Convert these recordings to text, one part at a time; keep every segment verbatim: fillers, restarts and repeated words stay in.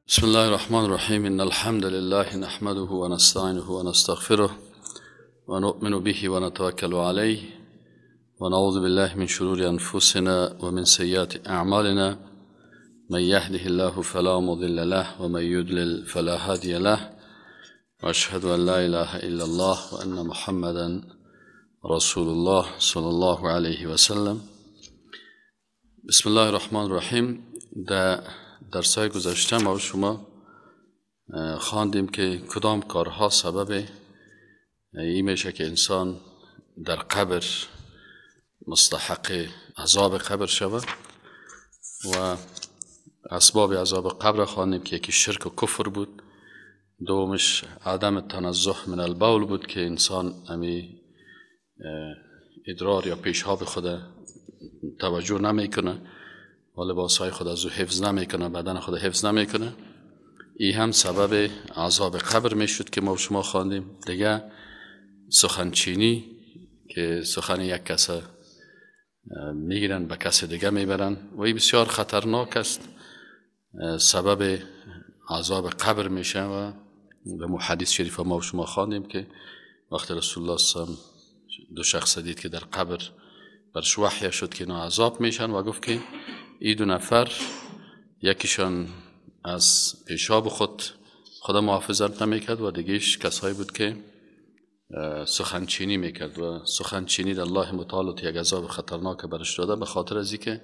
بسم الله الرحمن الرحيم إن الحمد لله نحمده ونستعينه ونستغفره ونؤمن به ونتوكل عليه ونعوذ بالله من شرور أنفسنا ومن سيئات أعمالنا من يهده الله فلا مضل له ومن يضلل فلا هادي له وأشهد أن لا إله إلا الله وأن محمدا رسول الله صلى الله عليه وسلم. بسم الله الرحمن الرحیم. در درسای گذشته ما شما خواندیم که کدام کارها سبب این میشه که انسان در قبر مستحق عذاب قبر شود و اسباب عذاب قبر خواندیم که یکی شرک و کفر بود، دومش عدم تنزه من البول بود که انسان امی ادرار یا پیشاب خود توجه نمیکنه و لباسهای خود از او حفظ نمیکنه، بدن خود حفظ نمیکنه. این هم سبب عذاب قبر میشد که ما شما خواندیم. دیگه سخنچینی که سخن یک کس میگیرن به کس دیگه میبرن و این بسیار خطرناک است، سبب عذاب قبر میشه. و به حدیث شریف ما شما خواندیم که وقت رسول الله صلی الله علیه و سلم دو شخص دید که در قبر برش وحی شد که اینا عذاب میشن و گفت که این دو نفر یکیشان از پیشاب خود خدا محافظت نمیکرد و دیگهش کسایی بود که سخنچینی میکرد و سخنچینی در الله متعال یک عذاب خطرناک برش داده، به خاطر از اینکه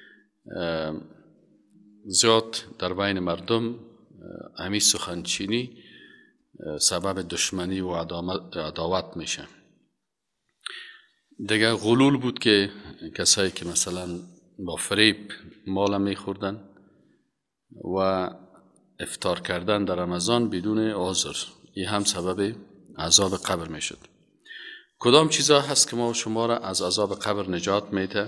زیاد در بین مردم همین سخنچینی سبب دشمنی و عداوت میشه. دیگه غلول بود که کسایی که مثلا با فریب مال میخوردن و افطار کردن در رمضان بدون عذر، این هم سبب عذاب قبر میشد. کدام چیزا هست که ما شما را از عذاب قبر نجات میده؟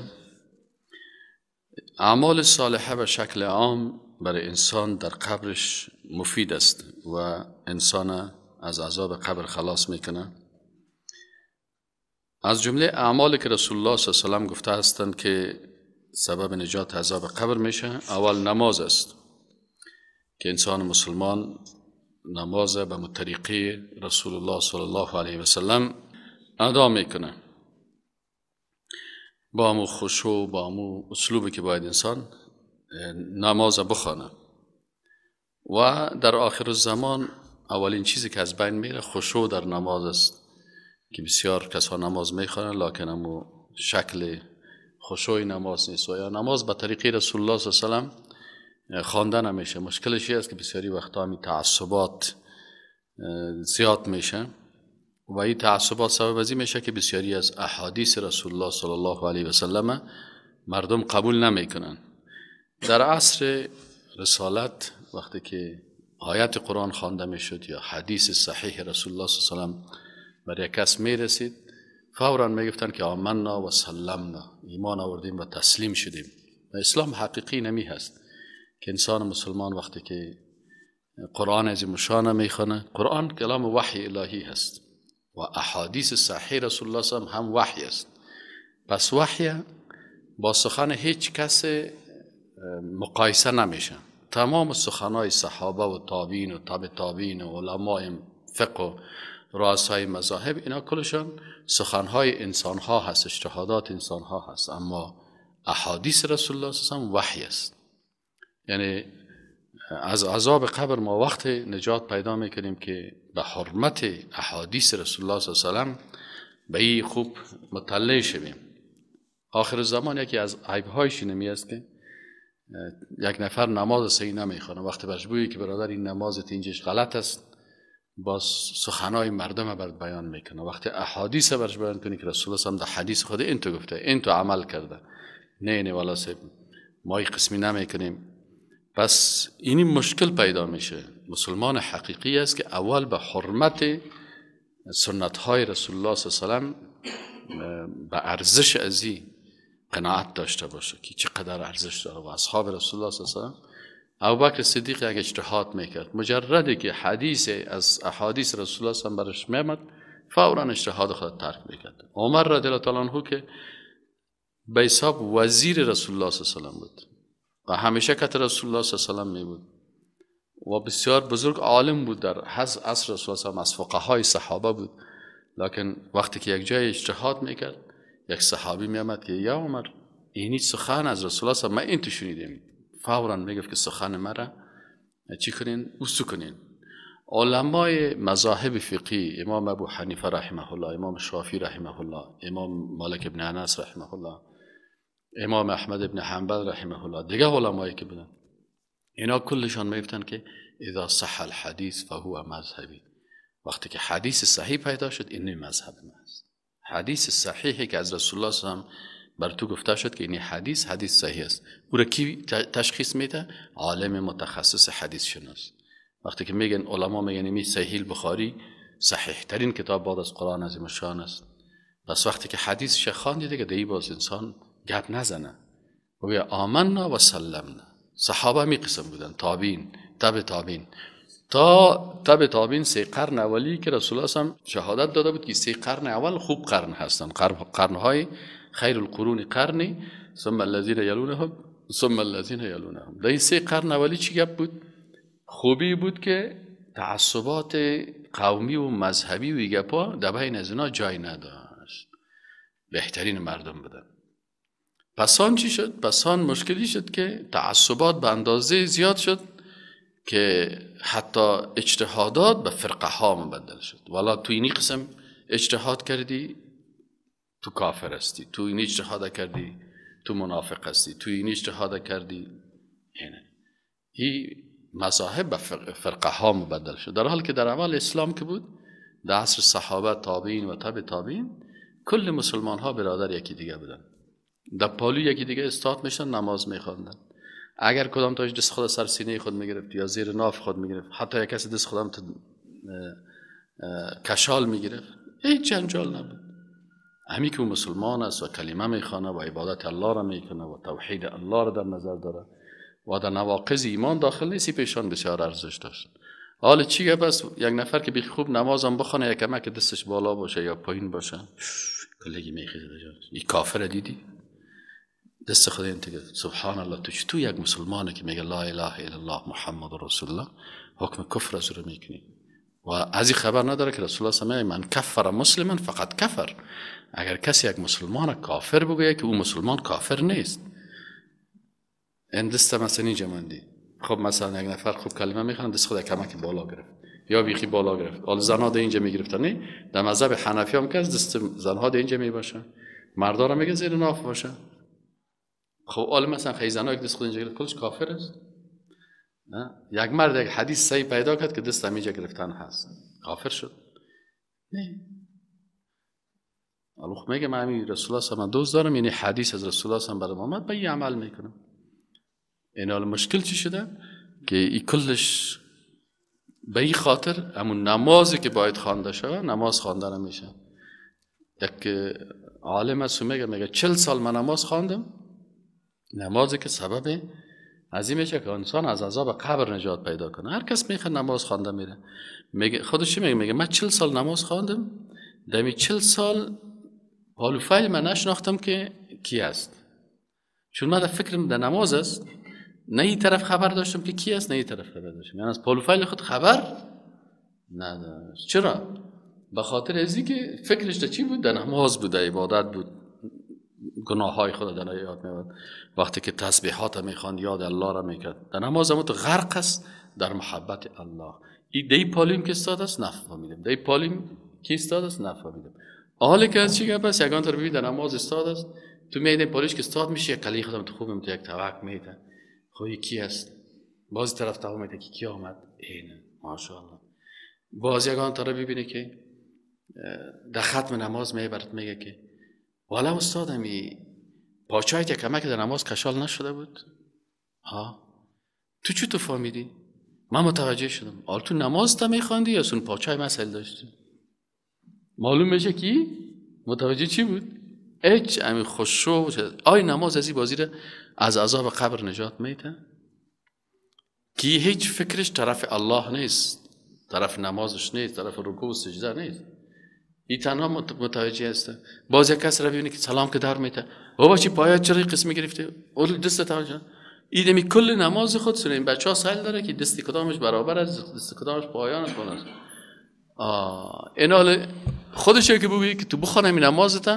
اعمال صالحه به شکل عام برای انسان در قبرش مفید است و انسان از عذاب قبر خلاص میکنه. از جمله اعمالی که رسول الله صلی الله علیه و سلم گفته هستند که سبب نجات عذاب قبر میشه، اول نماز است که انسان مسلمان نماز به طریقه رسول الله صلی الله علیه و سلم ادا میکنه، با امو خشوع، با امو اسلوبی که باید انسان نماز بخونه. و در آخر الزمان اولین چیزی که از بین میره خشوع در نماز است که بسیار کسا نماز میخوانند لکن امو شکل خشوع نماز نیست و یا نماز به طریقه رسول الله صلی الله علیه و سلم خوانده نمیشه. مشکلش است که بسیاری وقتا می تعصبات زیاد میشه و این تعصبات سبب ازی میشه که بسیاری از احادیث رسول الله صلی الله علیه و سلم مردم قبول نمیکنن. در عصر رسالت وقتی که آیت قرآن خوانده میشد یا حدیث صحیح رسول الله صلی الله علیه و سلم برای کس میرسید، فوراً میگفتن که آمنا و سلمنا، ایمان آوردیم و تسلیم شدیم. و اسلام حقیقی نمی هست که انسان مسلمان وقتی که قرآن از مشانه میخونه، قرآن کلام وحی الهی هست و احادیث صحیح رسول الله صلی الله علیه و سلم هم وحی است. پس وحی با سخن هیچ کس مقایسه نمیشه. تمام سخنهای صحابه و تابعین و تبع تابعین و علماء فقه و رؤسای مذاهب، اینا کلشان سخنهای انسانها هست، اجتهادات انسانها هست، اما احادیث رسول الله صلی الله علیه و سلم وحی است. یعنی از عذاب قبر ما وقت نجات پیدا میکنیم که به حرمت احادیث رسول الله صلی الله علیه و سلم به این خوب مطلع شویم. آخر زمان یکی از عیبهایش نمی است که یک نفر نماز صحیح نمیخونه، وقتی برش بگویی که برادر این نمازت اینجاش غلط است، با سخنای مردم بر بیان میکنه. وقتی احادیث برش بیان کنی که رسول الله صلی الله علیه و سلم در حدیث خود این تو گفته، این تو عمل کرده، نه نه والا صاحب ما این قسمی نمیکنیم. پس این مشکل پیدا میشه. مسلمان حقیقی است که اول به حرمت سنت های رسول الله صلی الله علیه و سلم به ارزش ازی قناعت داشته باشه که چقدر ارزش داره. و اصحاب رسول الله صلی الله علیه و سلم، ابوبکر صدیق یک اجتهاد میکرد، مجردی که حدیث از احادیث رسول الله صلی الله علیه و سلم برش میامد فورا اجتهاد خود ترک میکرد. عمر رضی الله تعالی عنه که به حساب وزیر رسول الله صلی الله علیه و سلم بود و همیشه کت رسول الله صلی الله علیه و سلم می بود و بسیار بزرگ عالم بود در عصر رسول الله صلی الله علیه و از فقهای صحابه بود. لکن وقتی که یک جای اجتهاد میکرد، یک صحابی میامد که یا عمر اینی سخن از رسول الله صلی الله علیه و این تو شنیدیم، فوراً میگفت که سخن مرا چی کنین؟ اوستو کنین. علمای مذاهب فقهی، امام ابو حنیفه رحمه الله، امام شافعی رحمه الله، امام مالک ابن انس رحمه الله، امام احمد ابن حنبل رحمه الله، دیگه علمایی که بودن، اینا کلشان میگفتن که اذا صح الحدیث فهو مذهبی. وقتی که حدیث صحیح پیدا شد این مذهب ما است. حدیث صحیحی که از رسول الله صلی الله علیه و بر تو گفته شد که این حدیث حدیث صحیح است، او را کی تشخیص میده؟ عالم متخصص حدیث شناس. وقتی که میگن علما میگن می صحیح البخاری صحیح ترین کتاب بعد از قرآن عظیم الشان است، پس وقتی که حدیث ش خواندی دیگه دی باز انسان گپ نزنه و بیا آمنا و سلمنا. صحابه می قسم بودن، تابعین، تبع تابعین، تا تبع تابعین سه قرن اولی که رسول الله هم شهادت داده بود که سه قرن اول خوب قرن هستن، قرنهای خیر القرون قرنی ثم الذين يلونهم ثم الذين يلونهم. در این سه قرن اولی چی گپ بود؟ خوبی بود که تعصبات قومی و مذهبی و گپا در بین از اینا جای نداشت، بهترین مردم بودن. پسان چی شد؟ پسان مشکلی شد که تعصبات به اندازه زیاد شد که حتی اجتهادات به فرقه ها مبدل شد. والا تو اینی قسم اجتهاد کردی تو کافر هستی، تو اینی اجتهاد کردی تو منافق هستی، تو اینی اجتهاد کردی اینه. این مذاهب به فرقه ها مبدل شد، در حالی که در اول اسلام که بود، در عصر صحابه، تابعین و تبع تابعین، کل مسلمان ها برادر یکی دیگه بودن. در پالو یکی دیگه استاد میشن، نماز میخواندن. اگر کدام تاش دست خود سر سینه خود میگرفت یا زیر ناف خود میگرفت، حتی یک کسی دست خودم تو کشال میگرفت، هیچ جنجال نبود. همی که مسلمان است و کلمه میخوانه و عبادت الله را میکنه و توحید الله را در نظر داره و در نواقض ایمان داخل نیستی، پیشان بسیار ارزش داشت. حالا چیه؟ بس یک نفر که بی خوب نمازم بخونه، یک کمک دستش بالا باشه یا پایین باشه، کلگی میخیزه دجاج این کافر دیدی؟ دست خدا این تگه سبحان الله. تو چطور یک مسلمانه که میگه لا اله الا الله محمد رسول الله حکم کفر از رو میکنی و از این خبر نداره که رسول الله سمیه من کفر مسلما فقط کفر. اگر کسی یک مسلمان کافر بگویه که او مسلمان کافر نیست. این دست مثلا اینجا مندی. خب مثلا یک نفر خوب کلمه میخوان، دست خود کمک بالا گرفت یا بیخی بالا گرفت، حالا زنها ده اینجا میگرفتن. نه در مذهب حنفی هم که دست زنها ده اینجا میباشه، مردا را میگه زیر ناف باشه. خب حالا مثلا خیلی زنها یک دست خود اینجا گرفت، کلش کافر است؟ نه. یک مرد یک حدیث صحیح پیدا کرد که دست همینجا گرفتن هست، کافر شد؟ نه. الله میگه من همین رسول الله صلی الله علیه و دوست دارم، یعنی حدیث از رسول الله صلی الله علیه و آمد به این عمل میکنم. این حال مشکل چی شده؟ که این کلش به این خاطر همون نمازی که باید خوانده شده نماز خوانده نمیشه. یک عالم است میگه میگه چل سال من نماز خواندم، نمازی که سبب عظیم میشه که انسان از عذاب قبر نجات پیدا کنه. هر کس میخواد نماز خوانده میره، میگه خودش میگه میگه من چل سال نماز خواندم، در این چل سال حال و فعل من نشناختم که کی است، چون من در فکرم در نماز است، نه این طرف خبر داشتم که کی است، نه این طرف خبر داشتم، یعنی از حال و فعل خود خبر نداشت. چرا؟ به خاطر ازی که فکرش در چی بود؟ در نماز بود، در عبادت بود، گناه های خود در یاد میاد. وقتی که تسبیحات میخواند یاد الله را میکرد. در نماز هم تو غرق است در محبت الله. این دی پالیم که استاد است نفهمیدم، دی پالیم که استاد است نفهمیدم. حالی که از چی گپ است؟ یگان تر ببین در نماز استاد است، تو میدین پالیش که استاد میشه، کلی خودم تو خوبم تو یک توقع میده، خب کی است؟ باز طرف تو میده که کی آمد؟ اینه ماشاءالله. باز یگان تر ببینه که در ختم نماز میبرد میگه که والا استادمی پاچایی که کمک در نماز کشال نشده بود؟ ها تو چی تو فهمیدی؟ من متوجه شدم. حالا تو نماز تا میخواندی یا سون پاچای مسئله داشتی؟ معلوم میشه کی متوجه چی بود؟ هیچ امی خوشو آی نماز ازی بازی را از عذاب قبر نجات میده کی هیچ فکرش طرف الله نیست، طرف نمازش نیست، طرف رکوع و سجده نیست. این تنها متوجه است. باز یک کس را ببینی که سلام که در میته او بچی پایت چرا قسمی گرفته اول دست تا ایدمی کل نماز خود سر این بچه ها سهل داره که دستی کدامش برابر است، دستی کدامش پایان است کنه. آه این حال خودشه که بگویی که تو بخوانه می نمازتا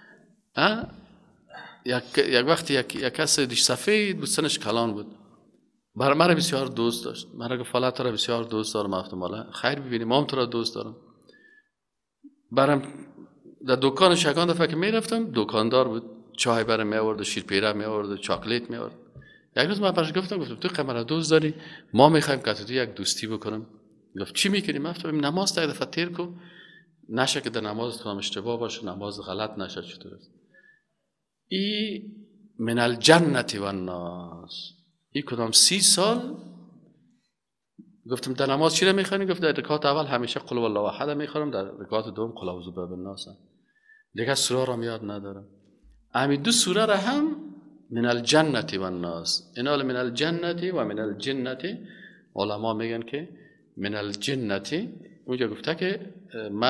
یک یک وقتی یک یک کس دیش سفید بود، سنش کلان بود، برای من بسیار دوست داشت. من گفت فلان تو را بسیار دوست دارم، احتمالا خیر ببینی ما هم تو را دوست دارم. برام در دکان شگان دفعه که میرفتم دکاندار بود، چای برام می آورد، شیر پیره می آورد، چاکلیت می آورد. یک روز من برش گفتم گفتم تو قمر دوست داری، ما میخوایم که تو یک دوستی بکنم. گفت چی میکنی؟ من گفتم نماز تا یک دفعه تیر کو، نشه که در نماز تو هم اشتباه باشه، نماز غلط نشه. چطور است ای من الجنت و الناس. ای کدام سی سال گفتم در نماز چی را میخوانی؟ گفت در رکعت اول همیشه قل والله احد میخونم، در رکعت دوم قل اعوذ برب الناس. دیگه سوره را یاد ندارم. همین دو سوره را هم من الجنت و الناس، اینا من الجنت و من الجنت. علما میگن که من الجنت اونجا گفته که ما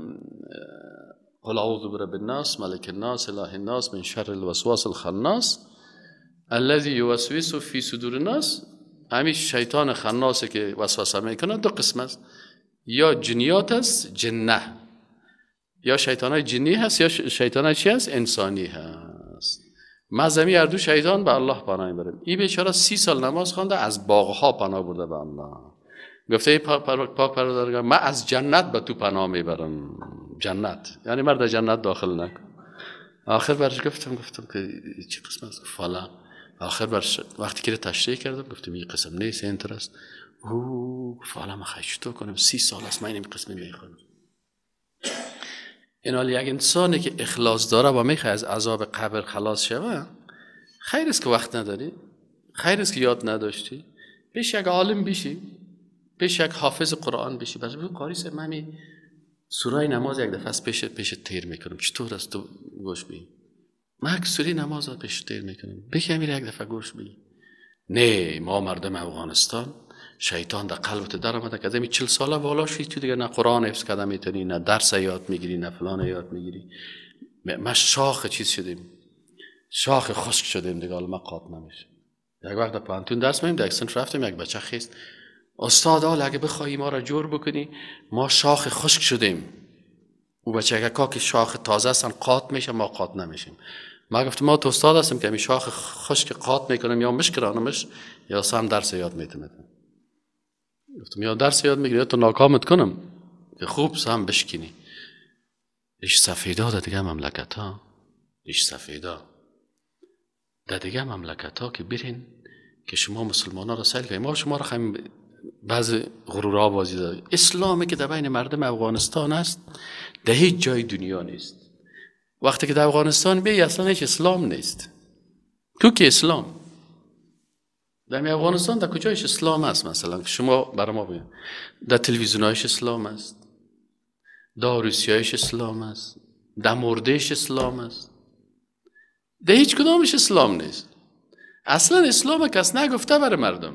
قل اعوذ برب الناس ملک الناس اله الناس من شر الوسواس الخناس الذي يوسوس في صدور الناس. همین شیطان خناسه که وسوسه میکنه دو قسم است، یا جنیات است جنه، یا شیطانای جنی هست یا شیطانای چی هست انسانی هست. ما زمین هر دو شیطان به الله پناه میبریم. این بیچاره سی سال نماز خوانده از باغها پناه برده به الله. گفته پاک پروردگار من از جنت به تو پناه میبرم. جنت یعنی مرد جنت داخل نکن. آخر برش گفتم گفتم که چی قسم است؟ فلان. آخر برش وقتی که تشریح کردم گفتم این قسم نیست، اینطور است. او فعلا ما خیشتو کنم سی سال است من این قسم میخونم. این حال یک انسانی که اخلاص داره و میخواد از عذاب قبر خلاص شوه، خیر است که وقت نداری، خیر است که یاد نداشتی، پیش یک عالم بشی، پیش یک حافظ قرآن بشی. بس بگو قاری صاحب من می سوره نماز یک دفعه از پیش پیش تیر میکنم، چطور است تو گوش بی؟ من یک سوره نماز از پیش تیر میکنم، بخی میره یک دفعه گوش بی. نه ما مردم افغانستان شیطان در قلبت در آمده که از این چل ساله بالا شوی تو دیگه نه قرآن حفظ کرده میتونی، نه درس یاد میگیری، نه فلان یاد میگیری. ما شاخ چیز شدیم، شاخ خشک شدیم دیگه، حالا ما قاط نمیشه. یک وقت در پانتون درس میدیم، در صنف رفتیم، یک بچه خیست استاد حالا اگه بخوایی ما را جور بکنی ما شاخ خشک شدیم. او بچه اگه که شاخ تازه هستن قاط میشه، ما قاط نمیشیم. ما گفتم ما تو استاد هستم که می شاخ خشک قاط میکنم یا مشکرانمش یا سام درس یاد میتونم. گفتم یا درس یاد میگیری یا تو ناکامت کنم که خوب سام بشکنی. ریش سفیدا در دیگه مملکت ها، ریش سفیدا در دیگه مملکت ها که برین که شما مسلمان ها را سیل کنید. ما شما را خواهیم بعض غرورها بازی داریم. اسلامی که در بین مردم افغانستان است در هیچ جای دنیا نیست. وقتی که در افغانستان بی اصلا هیچ اسلام نیست. تو که اسلام در افغانستان در کجایش اسلام است؟ مثلا شما برای ما بگید در تلویزیونایش اسلام است، در روسیایش اسلام است، در مردهش اسلام است، در هیچ کدامش اسلام نیست. اصلا اسلام کس نگفته برای مردم.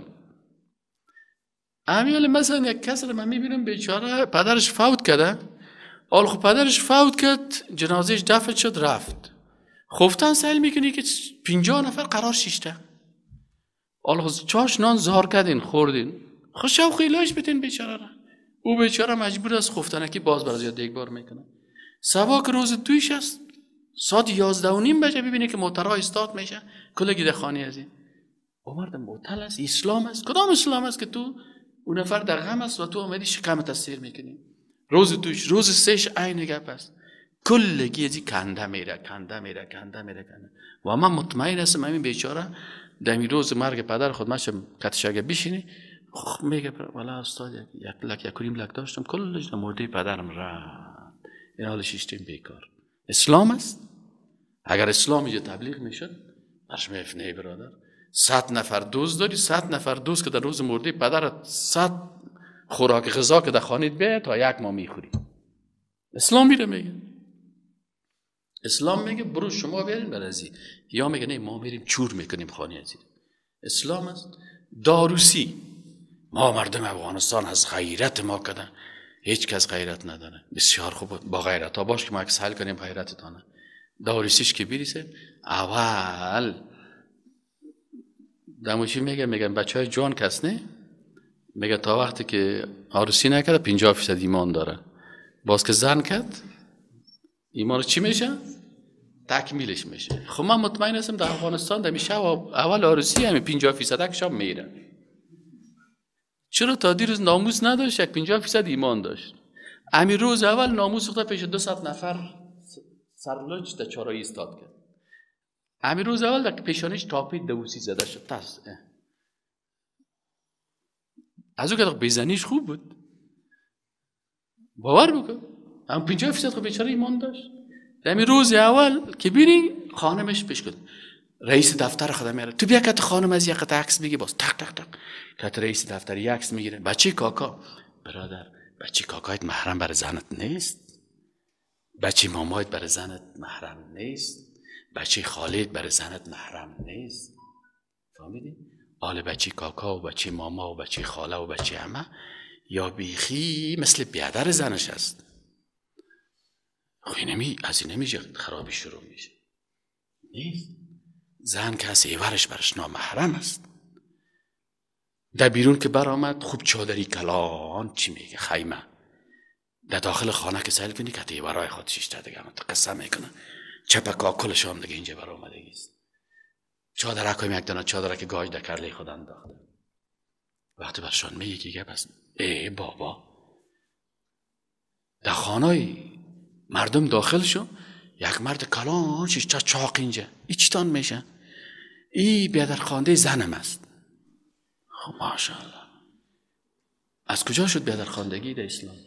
امیال مثلا یک کس رو من میبینم بیچاره پدرش فوت کرده، حال خب پدرش فوت کرد جنازهش دفن شد رفت، خفتن سهل میکنی که پنجاه نفر قرار شیشته، حال خب چاش نان زهار کردین خوردین، خب شوق علاج بتین بیچاره را. او بیچاره مجبور است خفتنه که باز برای زیاد دیگبار میکنه. سبا که روز دویش است ساعت یازده و نیم بجه ببینی که موترها استارت میشه کلگی در خانی از این آمردم موتل است اسلام است. کدام اسلام است که تو اون نفر در غم است و تو آمدی شکمت تسیر میکنی؟ روز دوش روز سهش عین گپ است، کلگی ازی کنده میره کنده میره کنده میره کنده. و من مطمئن هستم همین بیچاره دمی روز مرگ پدر خود ماشم کتش اگه بشینی میگه والا استاد یک لک یک نیم لک داشتم کلش در مرده پدرم رفت. این حال شیشتیم بیکار. اسلام است؟ اگر اسلام اینجا تبلیغ میشد برش میفت نه برادر، صد نفر دوست داری، صد نفر دوست که در روز مرده پدرت صد خوراک غذا که در خانیت بیاید تا یک ماه میخوری. اسلام میره میگه، اسلام میگه برو شما بیارین برازی، یا میگه نه ما میریم چور میکنیم خانه ازی. اسلام است؟ داروسی ما مردم افغانستان از غیرت ما کردن، هیچ کس غیرت نداره. بسیار خوب با غیرت ها باش که ما اکس حل کنیم غیرتتانه. داروسیش که بیریسه اول دموشی میگه میگن بچه های جوان کس نه، میگه تا وقتی که عروسی نکرده پنجاه فیصد ایمان داره، باز که زن کرد ایمان چی میشه؟ تکمیلش میشه. خب من مطمئن هستم در افغانستان در میشه اول عروسی همین پنجاه فیصد کشام میره. چرا تا دیروز ناموس نداشت یک پنجاه فیصد ایمان داشت. همین روز اول ناموس خدا پیش دو صد نفر سرلوچ در چارایی ایستاد کرد. همین روز اول در پیشانیش تاپید دوسی زده شد. تاس از اون که بیزنیش خوب بود. باور بکن. هم پنجاه فیصد خب بیچاره ایمان داشت. در همین روز اول که بینی خانمش پیش کرد. رئیس دفتر خدا میاره. تو بیا که خانم از یک عکس میگی باز تق تق تق. که رئیس دفتر یک عکس میگیره. بچه کاکا برادر، بچه کاکایت محرم بر زنت نیست. بچه مامایت بر زنت محرم نیست. بچه خالت بر زنت محرم نیست. فهمیدی؟ آل بچه کاکا و بچه ماما و بچه خاله و بچه عمه یا بیخی مثل بیادر زنش است. خوی نمی از این نمیشه خرابی شروع میشه. نیست. زن که از ایورش برش نامحرم است. در بیرون که برآمد خوب چادری کلان چی میگه خیمه. در داخل خانه که سیل کنی که تیورای خود شیشته دیگه قصه میکنه. چپک آکلش هم دیگه اینجا برآمدگیست. چادر اکویم یک دانه چادر که گاج در کرلی خود انداخته. وقتی برشان میگه که بس ای بابا در خانه مردم داخل شو یک مرد کلان شیشته چاق اینجا ای چیتان میشه؟ ای بیادر خانده زنم است. خب ماشاءالله از کجا شد بیادر خواندگی در اسلام؟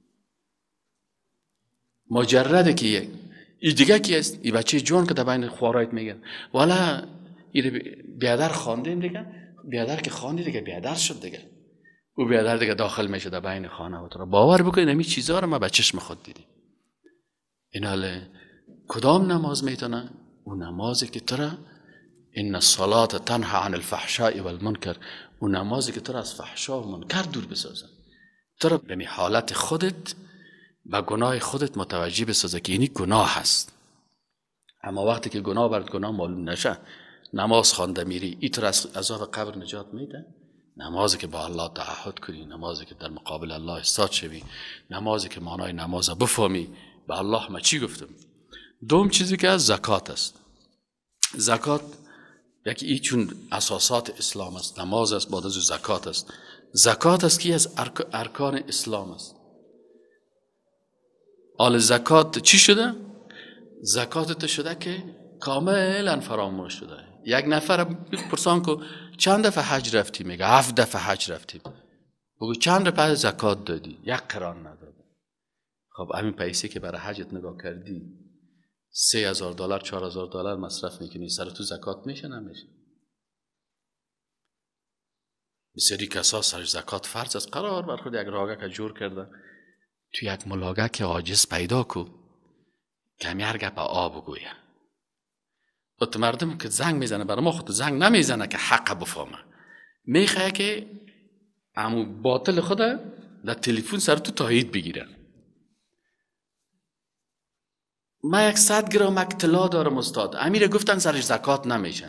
مجرده که ای دیگه کی است؟ ای بچه جوان که در بین خوارایت میگن والا ای بیادر خواندیم دیگه، بیادر که خواندی دیگه بیادر شد دیگه، او بیادر دیگه داخل میشه در بین خانه و تو را باور بکنید همین چیزا رو ما به چشم خود دیدیم. این حاله کدام نماز میتونه؟ اون نمازی که تو را ان الصلاة تنهى عن الفحشاء والمنکر، اون نمازی که تو را از فحشا و منکر دور بسازه، تو را به حالت خودت به گناه خودت متوجه بسازه که اینی گناه هست. اما وقتی که گناه برات گناه معلوم نشه نماز خوانده میری ای تو را از عذاب قبر نجات میده. نمازی که با الله تعهد کنی، نمازی که در مقابل الله ایستاد شوی، نمازی که معنای نماز بفهمی به الله ما چی گفتم. دوم چیزی که از زکات است. زکات یکی ای چون اساسات اسلام است، نماز است، بعد از زکات است. زکات است که از ارکان اسلام است. آل زکات چی شده؟ زکات شده که کاملا فراموش شده. یک نفر پرسان که چند دفعه حج رفتی؟ میگه هفت دفعه حج رفتیم. بگو چند دفعه زکات دادی؟ یک قران نداده. خب همین پیسه که برای حجت نگاه کردی سه هزار دلار چهار هزار دلار مصرف میکنی، سر تو زکات میشه نمیشه؟ بسیاری کسا سر زکات فرض از قرار بر خود یک راگه که جور کرده تو یک ملاگه که عاجز پیدا کو کمی هر گپ آب بگویه. خود مردم که زنگ میزنه برای ما خود زنگ نمیزنه که حق بفهمه، میخواه که امو باطل خود در تلفن سر تو تایید بگیره. من یک صد گرم اطلاع دارم استاد، امیر گفتن سرش زکات نمیشه.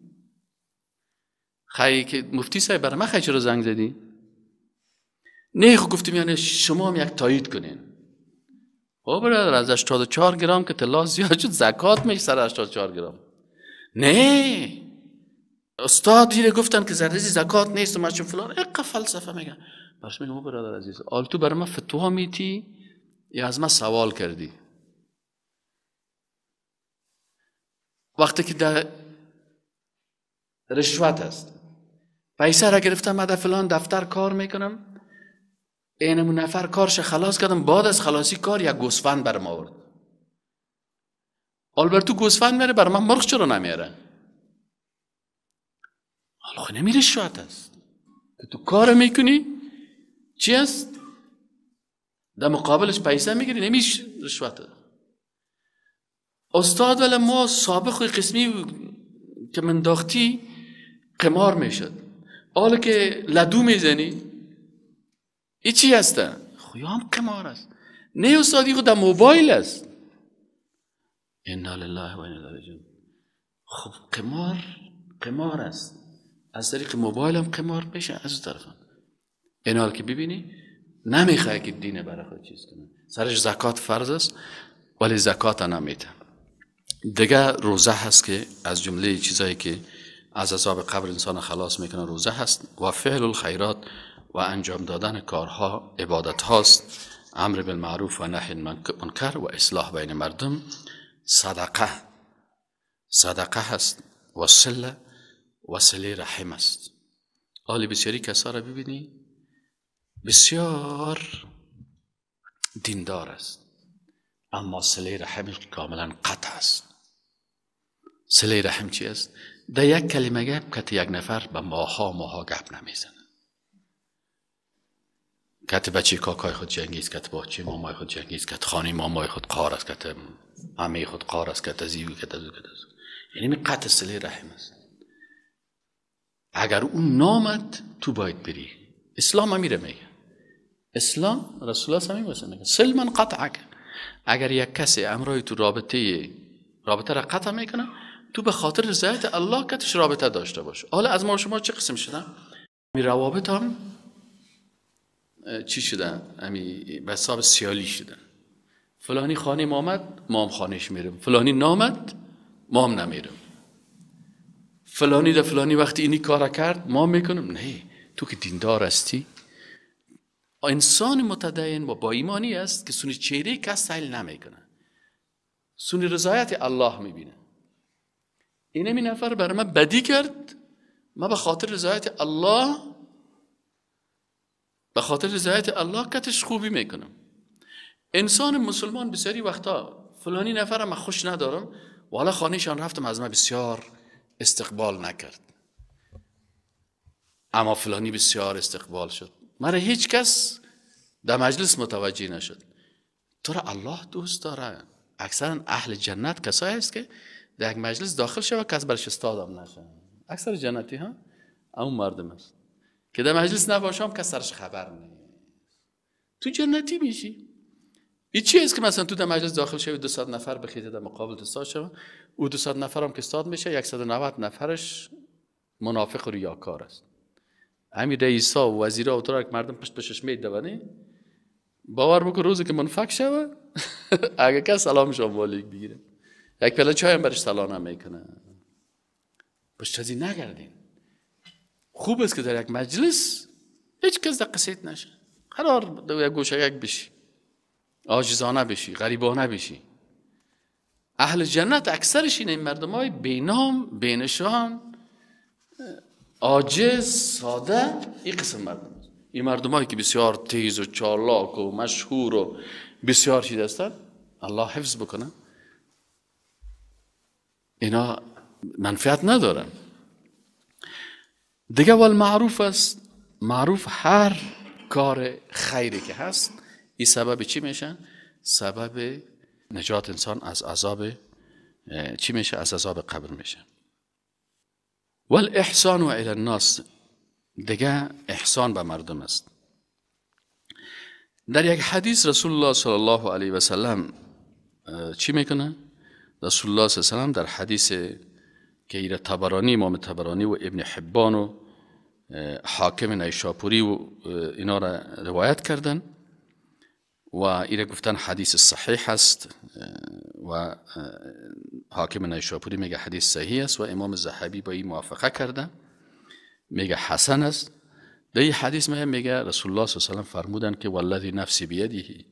خیلی که مفتی صاحب برای من خیلی چرا زنگ زدی؟ نه خب گفتم یعنی شما هم یک تایید کنین. خب برادر از هشتاد و چهار گرم که طلا زیاد شد زکات میشه سر هشتاد و چهار گرم. نه استاد دیره گفتن که زرزی زکات نیست و ماشون فلان اقا فلسفه میگن. برش میگم برادر عزیز آل تو برای من فتوا میتی یا از من سوال کردی؟ وقتی که در رشوت است پیسه را گرفتم من در فلان دفتر کار میکنم اینمون نفر کارش خلاص کردم، بعد از خلاصی کار یک گوسفند برم آورد. آلبرتو گوسفند میره برای من مرغ چرا نمیاره؟ حالا خود نمی رشوت است که تو کار میکنی چی است؟ در مقابلش پیسه میگیری نمیش رشوت است. استاد ولی ما سابق قسمی که من داختی قمار میشد، حالا که لدو میزنی ای چی هسته؟ خویام قمار است. نه استادی خود در موبایل است. انا لله و انا الیه راجعون. خب قمار قمار است. از طریق موبایل هم قمار میشه از طرف. این حال که ببینی نمیخواه که دین برای خود چیز کنه، سرش زکات فرض است ولی زکات نمیده. دیگه روزه هست که از جمله چیزایی که از عذاب قبر انسان خلاص میکنه روزه هست. و فعل الخیرات و انجام دادن کارها عبادت هاست. امر بالمعروف و نهی منکر و اصلاح بین مردم. صدقه صدقه هست و صله و صله رحم است. حالی بسیاری کسا را ببینی بسیار دیندار است اما صله رحم کاملا قطع است. صله رحم چی است؟ در یک کلمه گپ که یک نفر به ماها ماها گپ نمیزنه. کت بچه کاکای خود جنگیز، کت بچه مامای خود جنگیز، کت خانی مامای خود قار است، کت عمه خود قار است، کت زیوی کت ازو کت ازو. یعنی می قطع صله رحم است. اگر اون نامد تو باید بری. اسلام میره میگه، اسلام رسول الله صلی الله علیه و میگه سل من قطعک. اگر یک کسی امرای تو رابطه رابطه را قطع میکنه تو به خاطر رضایت الله کتش رابطه داشته باش. حالا از ما شما چه قسم شدن؟ می روابط هم چی شدن؟ امی به حساب سیالی شدن. فلانی خانه ما آمد ما هم خانهش میرم، فلانی نامد ما هم نمیرم، فلانی ده فلانی وقتی اینی کارا کرد ما میکنم. نه، تو که دیندار هستی، انسان متدین و با ایمانی است که سونی چهره کس سیل نمیکنه، سونی رضایت الله میبینه. اینه می نفر برای من بدی کرد، من به خاطر رضایت الله به خاطر رضایت الله کتش خوبی میکنم. انسان مسلمان بسیاری وقتا فلانی نفر من خوش ندارم و حالا خانهشان رفتم از من بسیار استقبال نکرد اما فلانی بسیار استقبال شد، مرا هیچ کس در مجلس متوجه نشد. تو را الله دوست داره. اکثرا اهل جنت کسایی است که در یک مجلس داخل شود کس برش استادم نشه. اکثر جنتی ها اون مردم است که در مجلس نباشم کس سرش خبر نیست. تو جنتی میشی. این چی است که مثلا تو در مجلس داخل شوی دویست نفر بخیده در مقابل استاد شود، او دویست نفر هم که استاد میشه صد و نود نفرش منافق و ریاکار است. همین رئیسا و وزیرا و طور که مردم پشت پشتش میدونی باور بکن روزی که منفق شوه اگه کس سلامش هم والیک بگیره یک پیاله چای هم برش سلام نمیکنه. پشت ازی نگردین. خوب است که در یک مجلس هیچ کس در قصیت نشه، قرار در یک گوشه یک بشی، عاجزانه بشی، غریبانه بشی. اهل جنت اکثرش این مردم های بینام بینشان عاجز ساده این قسم مردم است. این مردم هایی که بسیار تیز و چالاک و مشهور و بسیار چیز هستند الله حفظ بکنه اینا منفعت ندارن. دیگه والمعروف است. معروف هر کار خیری که هست این سبب چی میشه؟ سبب نجات انسان از عذاب چی میشه؟ از عذاب قبر میشه. والاحسان الی الناس. دیگه احسان به مردم است. در یک حدیث رسول الله صلی الله علیه و سلم چی میکنه؟ رسول الله صلی الله علیه و سلم در حدیث که ایره طبرانی امام طبرانی و ابن حبان و حاکم نیشاپوری و اینا را روایت کردن و ایره گفتن حدیث صحیح است و حاکم نیشاپوری میگه حدیث صحیح است و امام ذهبی با این موافقه کرده میگه حسن است. در این حدیث میگه رسول الله صلی الله علیه و سلم فرمودن که والذی نفسی بیده،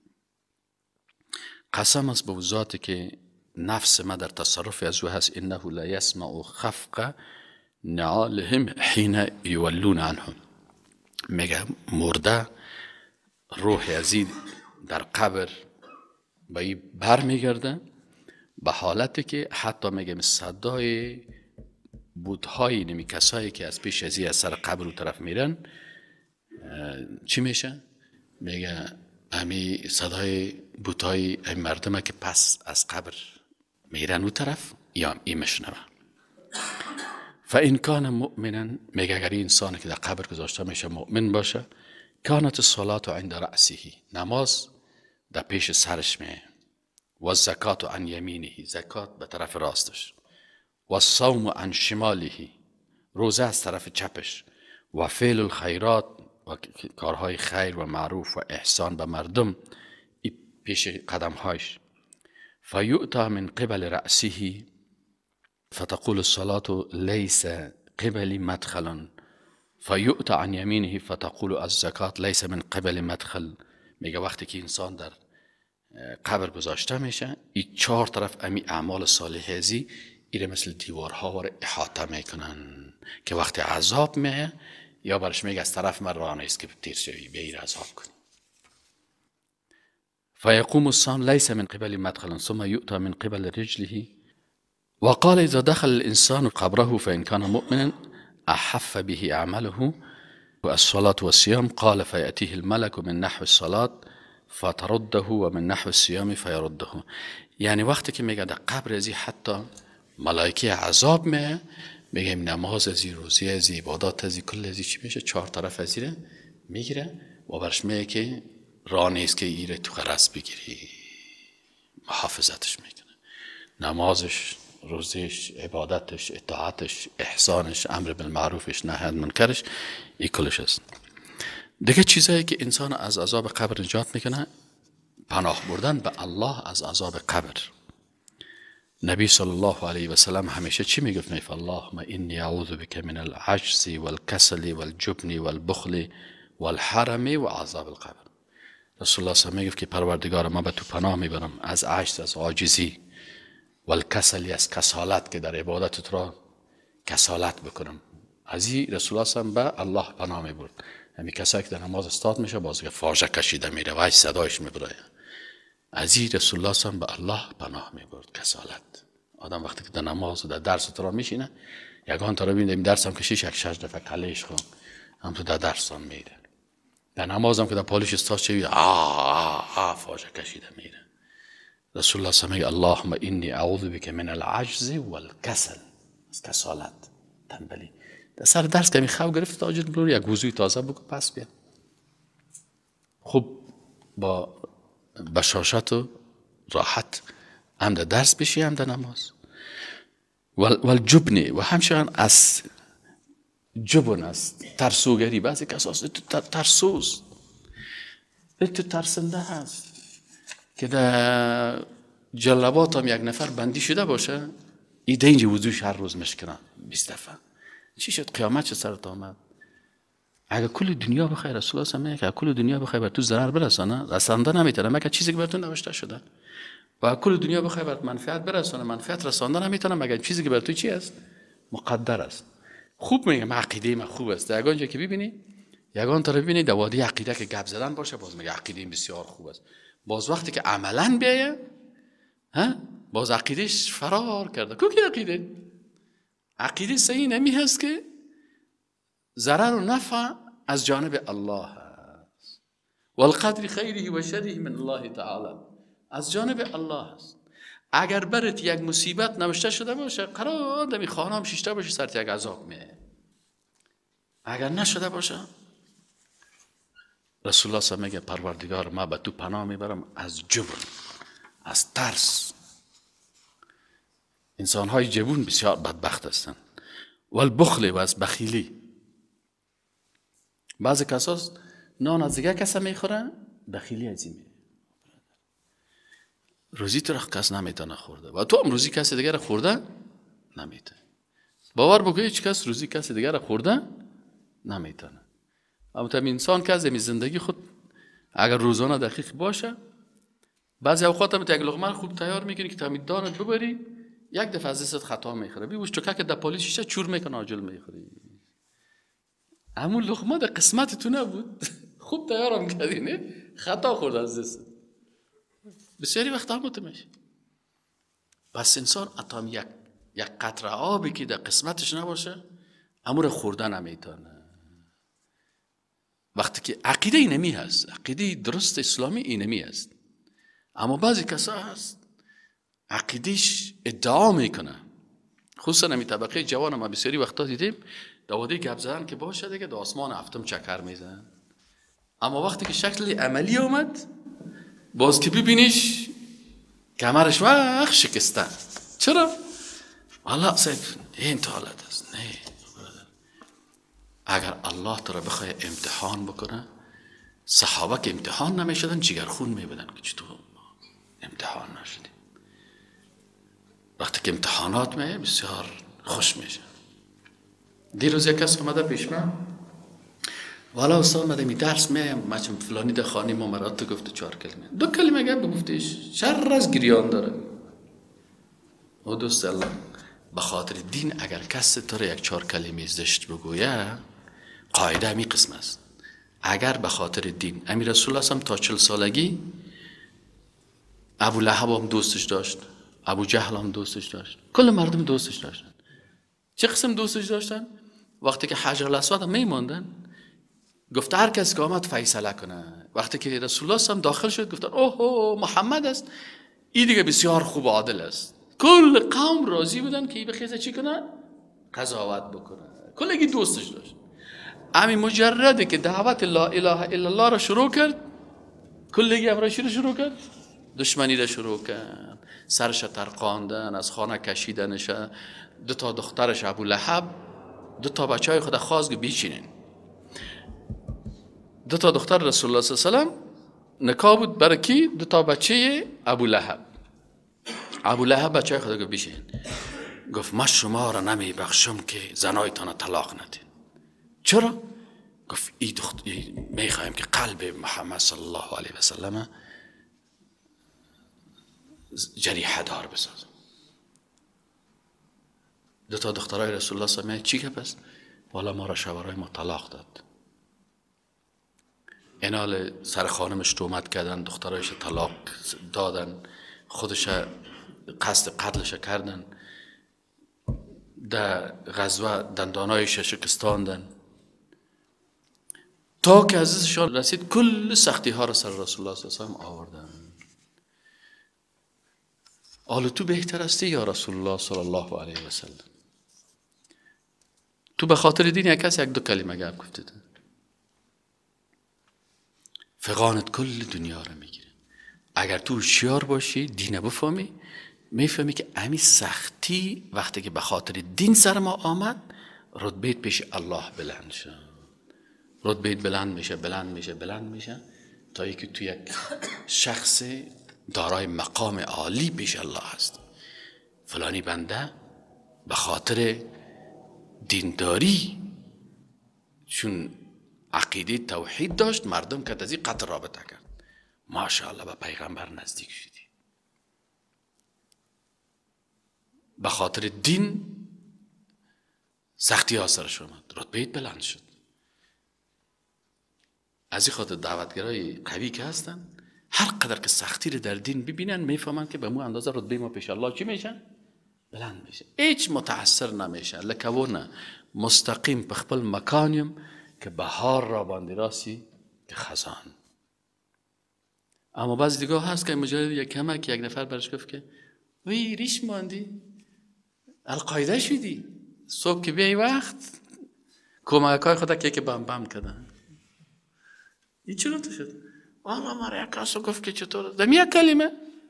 قسم است به ذاتی که نفس ما در تصرف از او هست، انه لا یسمع خفق نعالهم حین یولون عنهم. میگه مرده روح ازید در قبر به این بر میگرده به حالتی که حتی میگه صدای بودهای نمی کسایی که از پیش ازی از سر قبر و طرف میرن چی میشه؟ میگه امی صدای بودهای این مردمه که پس از قبر میرن و طرف یا این مشنوه. فان کان مؤمنا، میگه اگر این انسانی که در قبر گذاشته میشه مؤمن باشه، کانت الصلاة عند رأسه، نماز در پیش سرش میه، و الزکات عن یمینه، زکات به طرف راستش، و الصوم عن شماله، روزه از طرف چپش، و فعل الخیرات و کارهای خیر و معروف و احسان به مردم پیش قدمهایش. فیؤتا من قبل رأسه فتقول الصلاة لیس قبل مدخلا، فیؤتا عن یمینه فتقول الزکات لیس من قبل مدخل. میگه وقتی که انسان در قبر گذاشته میشه، این چهار طرف امی اعمال صالحه ازی ایره مثل دیوارها و احاطه میکنن که وقتی عذاب میه یا برش میگه از طرف من راه نیست که تیر شوی بیر عذاب کنی. فیقوم الصام لیس من قبل مدخلا ثم یؤتا من قبل رجله. وقال اذا دخل الانسان قبره فان كان مؤمنا احف به اعماله والصلاة والصيام قال فيأتيه الملك من نحو الصلاة فترده و من نحو الصيام فيرده. یعنی وقتی که میگه در قبر ازی حتی ملائکه عذاب میه، میگه نماز ازی، روزی ازی، عبادات ازی، کل ازی چی میشه؟ چهار طرف ازی رو میگیره و برش میگه که راه نیست که ایره تو غرض بگیری، محافظتش میکنه. نمازش، روزیش، عبادتش، اطاعتش، احسانش، امر بالمعروفش، نهی عن منکرش، این کلش است. دیگه چیزایی که انسان از عذاب قبر نجات میکنه، پناه بردن به الله از عذاب قبر. نبی صلی الله علیه و سلم همیشه چی میگفت؟ میگفت اللهم انی اعوذ بک من العجز والکسل والجبن والبخل والحرم و عذاب القبر. رسول الله صلی الله علیه و سلم میگفت که پروردگار ما به تو پناه میبرم از عجز، از عاجزی، والکسل، از کسالت که در عبادت را کسالت بکنم. از این رسول الله صلی الله علیه و سلم به الله پناه میبرد. همین کسایی که در نماز استاد میشه بازگه فاجعه کشیده میره و صدایش میبره. از این رسول الله صلی الله علیه و سلم به الله پناه میبرد. کسالت. آدم وقتی که در نماز و در درس تو را میشینه، یگان تا رو ببینیم درس هم کشیش یک شش دفعه کلیش خون، هم تو در درس هم میره. در نماز هم که در پالیش استاد چه آه آه آه فاجعه کشیده میره. رسول الله صلی الله علیه و سلم اللهم انی اعوذ بک من العجز والکسل، از کسالت، تنبلی. در سر درس که می خواب گرفت تاجد بلور یک وضوی تازه بکن پس بیا. خوب با بشاشت و راحت هم در درس بشی هم در نماز. والجبنی و همچنان از جبن است، ترسوگری. بعضی کسا هست تو ترسوز، تو ترسنده هست که در جلبات هم یک نفر بندی شده باشه، ایده اینجا وضوش هر روز مشکنن بیست دفعه. چی شد؟ قیامت چه سرت آمد؟ اگر کل دنیا بخوای، رسول الله صلی الله علیه و سلم کل دنیا بخوای بر تو ضرر برسانه، رسانده نمیتونه مگر چیزی که بر تو نوشته شده. و کل دنیا بخوای بر منفعت برسانه، منفعت رسانده نمیتونه مگر چیزی که بر تو چی است؟ مقدر است. خوب میگم عقیده ما خوب است. یگان جا که ببینی، یگان تا ببینی در وادی عقیده که گپ زدن باشه، باز میگه عقیده بسیار خوب است. باز وقتی که عملاً بیایه، ها؟ باز عقیدهش فرار کرده. کو کی عقیده؟ عقیده صحیح نمی هست که ضرر و نفع از جانب الله است. والقدر خیره و شره من الله تعالی، از جانب الله است. اگر برات یک مصیبت نوشته شده باشه، قرار دمی خانم شیشته باشه سرت یک عذاب میه. اگر نشده باشه، رسول الله صلی الله علیه و سلم میگه پروردگار ما به تو پناه میبرم از جبن، از ترس. انسان های جبون بسیار بدبخت هستند. والبخل و از بخیلی. بعضی کساس نان از دیگه کسا میخورن، بخیلی از این میره. روزی تو را کس نمیتونه خورده و تو هم روزی کسی دیگه را خورده نمیتونه. باور بگو هیچ کس روزی کسی دیگه را خورده نمیتونه. اما تم انسان که از زندگی خود اگر روزانه دقیق باشه، بعضی اوقات هم یک لقمه خوب تیار میکنی که تمید دانت ببری، یک دفعه از دستت خطا میخوره. بیوش تو که در پالیش شیشه چور میکنه آجل میخوری. همون لقمه در قسمت تو نبود، خوب تیارم کردی نه، خطا خورد از دست. بسیاری وقت هم میشه. بس انسان اتام یک یک قطره آبی که در قسمتش نباشه، امور خوردن نمیتونه. وقتی که عقیده اینمی هست، عقیده درست اسلامی اینمی هست. اما بعضی کسا هست عقیدهش ادعا میکنه، خصوصا نمی طبقه جوان. ما بسیاری وقتا دیدیم داوده گپ زدن که باشه دیگه در آسمان هفتم چکر میزنن، اما وقتی که شکل عملی اومد باز که ببینیش کمرش وقت شکسته. چرا؟ والله صاحب این حالت است. نه اگر الله تو را بخواه امتحان بکنه، صحابه که امتحان نمیشدن جگر خون میبدن که چطور امتحان نشدیم. وقتی که امتحانات می بسیار خوش میشه. دیروز یک کس اومده پیش من، والا استاد اومده می درس می مچم فلانی ده خانی ما مرات تو گفته چهار کلمه، دو کلمه گفت بگفتیش شر از گریان داره. او دوست الله، به خاطر دین اگر کسی تو را یک چهار کلمه زشت بگویه، قاعده همی قسم است. اگر به خاطر دین، امیر رسول الله هم تا چل سالگی ابو لهب هم دوستش داشت، ابو جهل هم دوستش داشت، کل مردم دوستش داشتن. چه قسم دوستش داشتن؟ وقتی که حجر الاسود هم میماندن، گفت هر کس که آمد فیصله کنه. وقتی که رسول الله هم داخل شد گفتن اوه اوه محمد است، این دیگه بسیار خوب و عادل است. کل قوم راضی بودن که این بخیزه چی کنه؟ قضاوت بکنه. کلگی دوستش داشت. همین مجرده که دعوت لا اله الا الله را شروع کرد، کلگی امرشی را شروع کرد، دشمنی را شروع کرد، سرش ترقاندن، از خانه کشیدنش. دو تا دخترش ابو لهب، دو تا بچه های خود خواست که بیچینین. دو تا دختر رسول الله صلی الله علیه و سلم نکاح بود برای کی؟ دو تا بچه ابو لهب. ابو لهب بچه های خود که بیچین. گفت من شما را نمی بخشم که زنایتان طلاق ندین. چرا؟ گفت ای دخت می خواهیم که قلب محمد صلی الله علیه و سلم جریحه دار بسازم. دو تا دخترای رسول الله صلی الله علیه و سلم چی که پس؟ والا ما را شوهرای ما طلاق داد. اینال سر خانمش تومت کردن، دخترایش طلاق دادن، خودش قصد قتلش کردن، در غزوه دندانایش شکستاندن، تا که عزیزشان رسید کل سختی ها را سر رسول الله صلی الله علیه و سلم آوردن. آل تو بهتر هستی یا رسول الله صلی الله علیه و سلم؟ تو به خاطر دین یک کس یک دو کلمه گفت گفتید، فقانت کل دنیا را میگیره. اگر تو هوشیار باشی، دین بفهمی، میفهمی که امی سختی وقتی که به خاطر دین سر ما آمد، رتبهت پیش الله بلند شد. رتبهت بلند میشه بلند میشه بلند میشه تا اینکه تو یک شخص دارای مقام عالی پیش الله هست. فلانی بنده به خاطر دینداری، چون عقیده توحید داشت، مردم که از این قطع رابطه کرد، ماشاءالله به پیغمبر نزدیک شدی. به خاطر دین سختی ها سرش اومد، رتبهت بلند شد. از این خاطر دعوتگرای قوی که هستن، هر قدر که سختی رو در دین ببینن، میفهمن که به مو اندازه رتبه ما پیش الله چی میشن؟ بلند میشه. هیچ متاثر نمیشه. لکونه مستقیم په خپل مکانیم که بهار را باندې راسی که خزان. اما بعض دیگه هست که مجرد یک کمک یک نفر برش گفت که وی ریش ماندی، القاعده شدی، صبح که بیای وقت کمکای خدا که که بم بم کردن. این چرا تو شد؟ والا مرا یک کسو گفت که چطور دم یک کلمه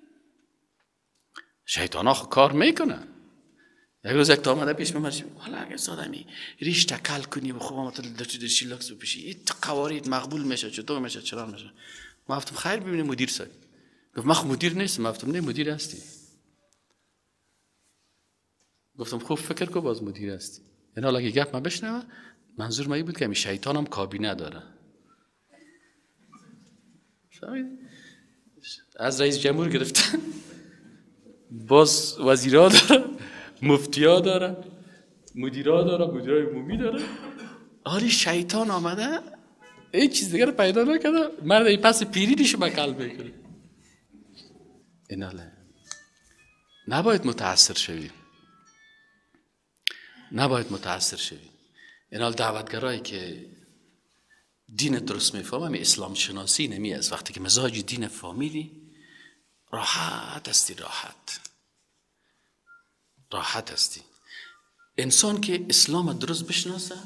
شیطان ها کار میکنه. یک روز یک تا آمده پیش من، والا اگه سادمی ریش تکل کنی و خوب آمده در چی درشی لکس بپیشی، این قوارید مقبول میشه، چطور میشه، چرا میشه؟ ما گفتم خیر ببینی مدیر سای. گفت من خب مدیر نیستم. ما گفتم نه مدیر هستی. گفتم خوب فکر کو باز مدیر هستی. یعنی حالا اگه گپ ما بشنوه، منظور ما این بود که می شیطان هم کابینه داره. از رئیس جمهور گرفتن، باز وزیرا داره، مفتیا داره، مدیرا داره، مدیرای عمومی داره. حالی شیطان آمده هیچ چیز دیگر پیدا نکرده، مرد این پس پیریدیشو به قلب میکنه. ایناله نباید متاثر شوی، نباید متاثر شوی. اینال دعوتگرایی که دین درست میفهمم، اسلام شناسی نمی است. وقتی که مزاج دین فهمیدی، راحت استی، راحت راحت استی. انسان که اسلام درست بشناسه،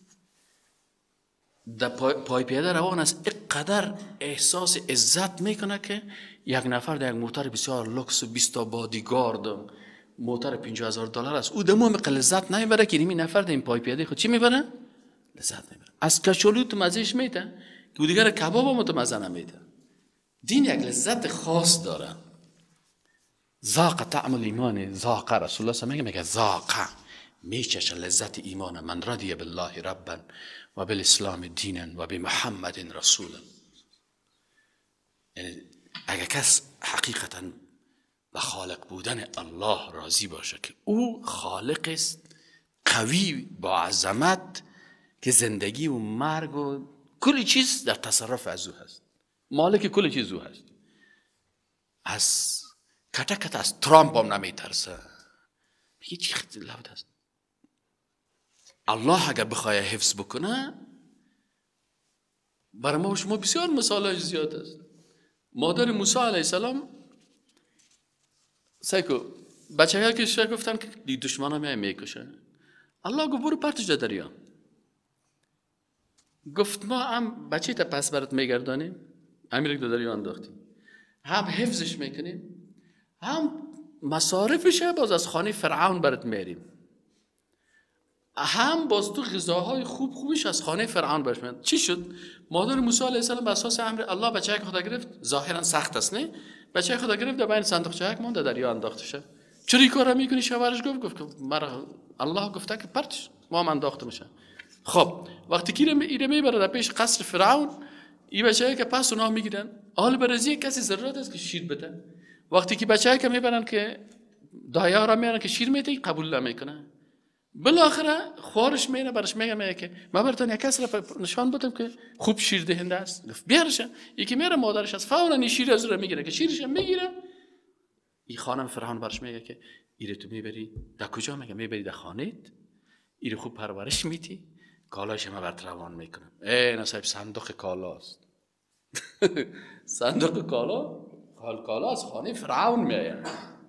در پای, پای پیاده روان است، اینقدر احساس عزت میکنه که یک نفر در یک موتر بسیار لوکس و بیست تا بادیگارد، موتر پنجاه هزار دلار است، او دمو لذت نمیبره که این نفر در این پای پیاده خود چی میبره؟ لذت میبره. از کچالو تو مزهش میده که دیگر کباب هم تو مزه نمیده. دین یک لذت خاص داره. ذاق طعم الایمان، ذاق رسول الله میگه میگه ذاق میچشه لذت ایمان. من رضی بالله ربا و بالاسلام دینا و بمحمد رسولا. یعنی اگر کس حقیقتا به خالق بودن الله راضی باشه که او خالق است قوی با عظمت که زندگی و مرگ و کل چیز در تصرف از او هست، مالک کل چیز او هست، از کتا کتا از ترامپ هم نمی ترسه. میگه چی خیلی لابد هست. الله اگر بخواه حفظ بکنه، برای ما و شما بسیار مثالش زیاد است. مادر موسی علیه السلام سیکو بچه ها که شده گفتن که دشمن ها میای میکشه. الله گفت برو پرتش در دریا. گفت ما هم بچه تا پس برات میگردانیم، امیر در دریا انداختیم، هم حفظش میکنیم، هم مصارفش باز از خانه فرعون برات میاریم، هم باز تو غذاهای خوب خوبش از خانه فرعون برش میاد. چی شد؟ مادر موسی علیه السلام بر اساس امر الله بچه خدا گرفت. ظاهرا سخت است نه؟ بچه خدا گرفت در بین صندوقچه یک مونده دریا انداخته شد. چرا این کارا میکنی؟ شوهرش گفت گفت مرا الله گفته که پرتش ما هم انداخته میشه. خب وقتی که ایره میبره در پیش قصر فرعون، این بچه‌ها که پس اونا میگیرن، حال برزی کسی ضرورت است که شیر بده. وقتی که بچه‌ها که میبرن که دایا را میارن که شیر میده، قبول نمیکنه. بالاخره خوارش میره برش میگه میگه که ما براتون یک کس را نشان بدم که خوب شیر دهنده است. گفت بیارش. یکی میره مادرش از فورا این شیر از رو میگیره که شیرش میگیره. این خانم فرعون برش میگه که ایره تو میبری در کجا؟ میگه میبری در خانه‌ت، ایره خوب پرورش میدی، کالاش ما برات روان میکنم. ای نصیب صندوق کالاست. صندوق کالا حال کالا از خانه فرعون میآید.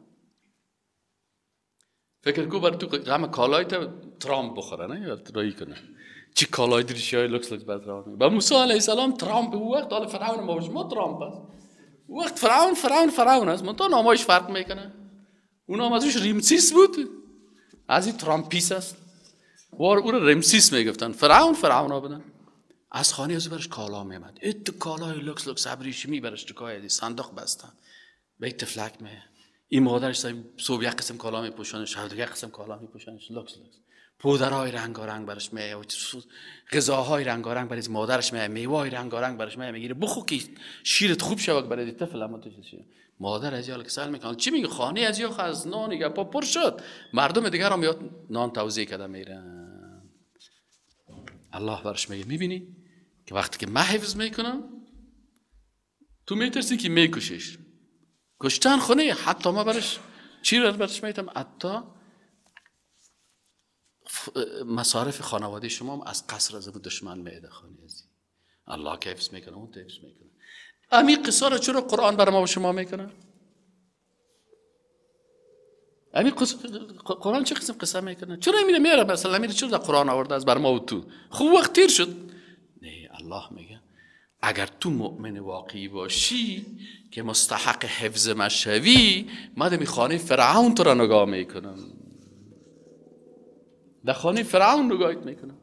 فکر کو بر تو غم کالای تا ترامپ بخوره نه یا رایی کنه. چی کالای دریشای لوکس لوکس بعد روان. با موسی علیه السلام ترامپ وقت حال فرعون ما ما ترامپ است. وقت فرعون فرعون فرعون است. من تو نامش فرق میکنه. اون نام ازش ریمسیس بود. از این ترامپیس است. وار او را رمسیس میگفتن. فرعون فرعون ها بودن. از خانه از برش کالا میامد. ات کالای لوکس لوکس ابریشمی برش تکای دی صندوق بستن. به تفلک می. این مادرش صبح یک قسم کالا میپوشونه، شب یک قسم کالا میپوشونه، لوکس لوکس. پودرهای رنگارنگ برش میه، غذاهای رنگارنگ برای مادرش میه، میوه‌های رنگارنگ برش میه، میگیره بخو که شیرت خوب شود برای طفل. اما تو چی؟ مادر از یال که سال میکنه چی میگه؟ خانه از یا خاز نانی گپا پر شد. مردم دیگر هم میاد نان توزیع کرده میرن. الله برش میگه میبینی که وقتی که من حفظ میکنم تو میترسی که میکشیش. کشتن خونه حتی ما برش چی رو برش میتم حتی مصارف خانواده شما هم از قصر از دشمن میده خانه ازی. الله که حفظ میکنه اون حفظ میکنه. امی قصه رو چرا قرآن بر ما و شما میکنه؟ امی قرآن چه قسم قصه میکنه؟ چرا میره میره مثلا میره چرا در قرآن آورده از بر ما و تو؟ خوب وقت تیر شد. نه الله میگه اگر تو مؤمن واقعی باشی که مستحق حفظ مشوی، من در خانه فرعون تو را نگاه میکنم. در خانه فرعون نگاهت میکنم.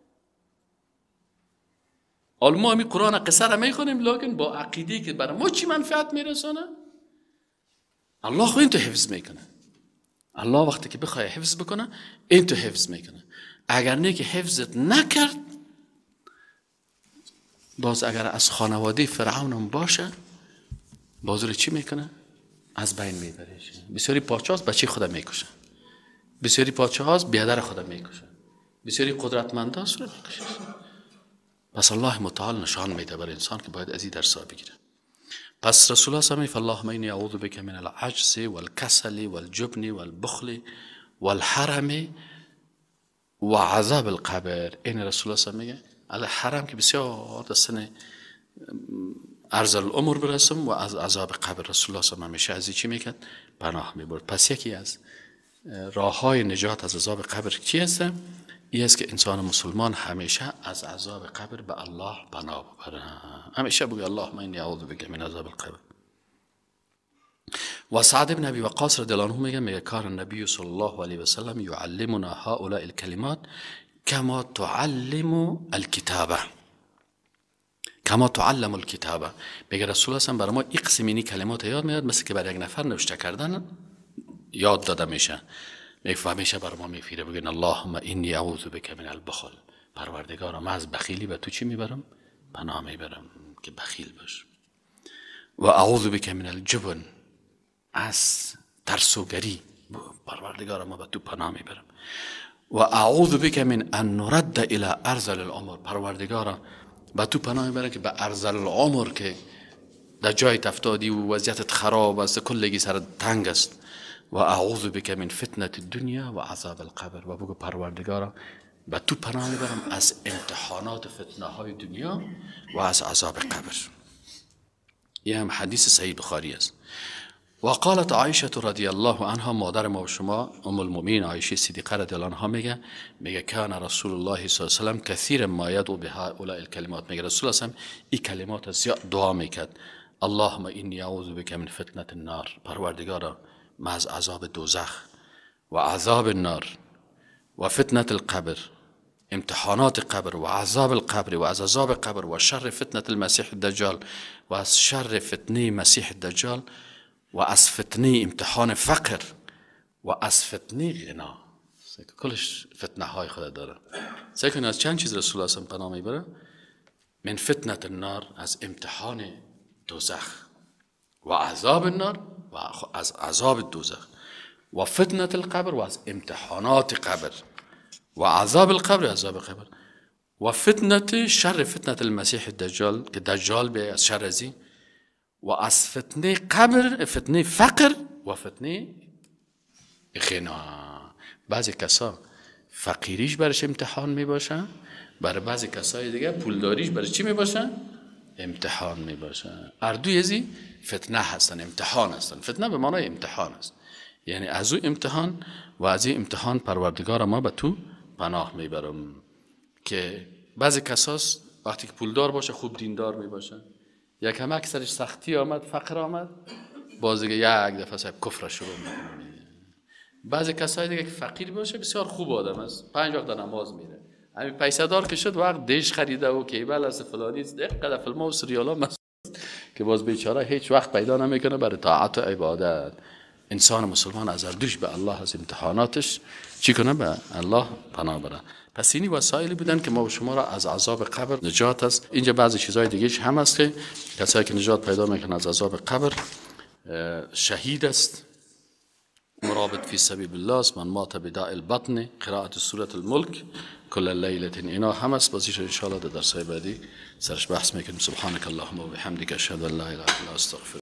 حالا ما همی قرآن قصه را میخونیم لیکن با عقیده که برای ما چی منفعت میرسونه؟ الله خو این تو حفظ میکنه. الله وقتی که بخواه حفظ بکنه این تو حفظ میکنه. اگر نه که حفظت نکرد، باز اگر از خانواده فرعون هم باشه باز رو چی میکنه؟ از بین میبریش. بسیاری پادشاه بچه خدا میکشه. بسیاری پادشاه بیادر خدا میکشه. بسیاری قدرتمندان رو میکشه. پس الله متعال نشان میده بر انسان که باید از این درس بگیره. پس رسول الله صلی الله علیه و آله اعوذ بک من العجز والکسل والجبن والبخل والحرم وعذاب القبر. این رسول الله میگه از حرم که بسیار دستن عرض العمر برسم و از عذاب قبر. رسول الله صلی الله علیه و آله همیشه از چی میکرد؟ پناه میبرد. پس یکی از راه های نجات از عذاب قبر چی هست؟ این است که انسان مسلمان همیشه از عذاب قبر به الله پناه ببره. همیشه بگه اللهم انی اعوذ بک من عذاب القبر. و سعد بن ابی وقاص رضی الله عنه میگه میگه کار نبی صلی الله علیه و سلم یعلمنا هؤلاء الکلمات کما تعلم الکتابه، کما تعلم الکتابه. میگه رسول الله برای ما این قسم اینی کلمات یاد میاد، مثل که برای یک نفر نوشته کردن یاد داده میشه. میگه همیشه برای ما میفیره بگن اللهم انی اعوذ بک من البخل، پروردگارا من از بخیلی به تو چی میبرم؟ پناه میبرم که بخیل باش. و اعوذ بک من الجبن، از ترسوگری، پروردگارا ما به تو پناه میبرم. و اعوذ بک من ان نرد الى ارذل العمر، پروردگارا به تو پناه میبرم که به ارذل العمر، که در جای افتادی و وضعیتت خراب است، کلگی سر تنگ است. و اعوذ بک من فتنه الدنیا و عذاب القبر، و بگو پروردگارا به تو پناه میبرم از امتحانات فتنه های دنیا و از عذاب قبر. یه هم حدیث صحیح بخاری است. و قالت عایشه رضی الله عنها، مادر ما و شما ام المؤمنین عایشه صدیقه رضی الله عنها میگه میگه کان رسول الله صلی الله علیه و سلم کثیر ما یدعو بهؤلاء الکلمات، میگه رسول الله صلی الله علیه و سلم این کلمات زیاد دعا میکرد. اللهم انی اعوذ بک من فتنه النار، پروردگارا من از عذاب دوزخ و عذاب النار و فتنه القبر، امتحانات قبر و عذاب القبر و از عذاب قبر و شر فتنه المسیح الدجال و از شر فتنه مسیح الدجال و از فتنه امتحان فقر و از فتنه غنا. کلش فتنه های خود داره. سیکن از چند چیز رسول الله پناه میبره؟ من فتنه النار، از امتحان دوزخ، و عذاب النار، و از عذاب دوزخ، و فتنه القبر، و از امتحانات قبر، و عذاب القبر، عذاب قبر، و فتنه شر فتنه المسیح الدجال، که دجال به از شر ازی، و از فتنه قبر، فتنه فقر و فتنه غنا. بعضی کسا فقیریش برش امتحان می باشه، برای بعضی کسای دیگه پولداریش برای چی می باشه؟ امتحان می باشه. اردوی ازی فتنه هستن، امتحان هستن. فتنه به معنای امتحان است، یعنی از او امتحان و از این امتحان پروردگار ما به تو پناه می برم. که بعضی کساس وقتی که پولدار باشه خوب دیندار می باشه، یک هم اکثرش سختی آمد، فقر آمد، باز دیگه یک دفعه صاحب کفر شروع میکنه. بعضی کسایی دیگه که فقیر باشه بسیار خوب آدم است، پنج وقت نماز میره، همین پیسه دار که شد وقت دیش خریده و کیبل از فلانی دقیقه فیلم و سریالا مست که باز بیچاره هیچ وقت پیدا نمیکنه برای طاعت و عبادت. انسان مسلمان از اردوش به الله از امتحاناتش چی کنه؟ به الله پناه بره. پس اینی وسایلی بودن که ما و شما را از عذاب قبر نجات است. اینجا بعضی چیزای دیگه هم هست که کسایی که نجات پیدا میکنه از عذاب قبر، شهید است، مرابط فی سبیل الله است، من مات بداء البطن، قرائت سوره الملک کل لیله، اینا هم است. بازیش ان شاء الله در درس‌های بعدی سرش بحث میکنیم. سبحانك اللهم و بحمدک اشهد ان لا اله الا انت استغفرک.